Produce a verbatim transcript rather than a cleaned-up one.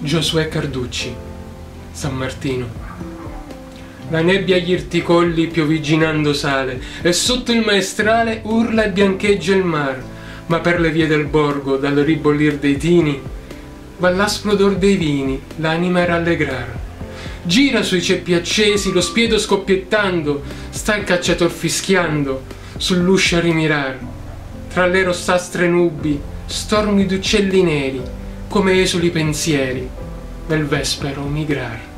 Giosuè Carducci, San Martino. La nebbia agli irticolli piovigginando sale, e sotto il maestrale urla e biancheggia il mar, ma per le vie del borgo, dal ribollir dei tini, va l'aspro odor dei vini, l'anima a rallegrar. Gira sui ceppi accesi, lo spiedo scoppiettando, sta il cacciator fischiando, sull'uscio a rimirar. Tra le rossastre nubi, stormi d'uccelli neri, come esuli pensieri, nel vespero migrar.